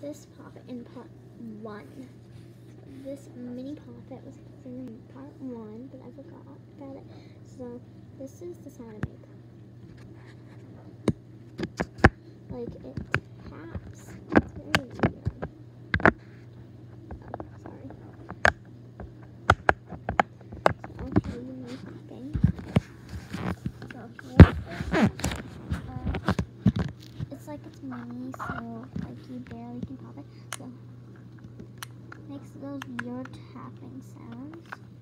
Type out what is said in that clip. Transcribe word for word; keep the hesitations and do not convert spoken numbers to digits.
this Poppet in part one. So this mini Poppet was in part one, but I forgot about it. So this is the sound it makes. Like it taps. It's very weird. Oh, sorry. So I'll show you me tapping. So here it is. Uh, it's like it's mini, so like you barely can pop it. So it makes those weird tapping sounds.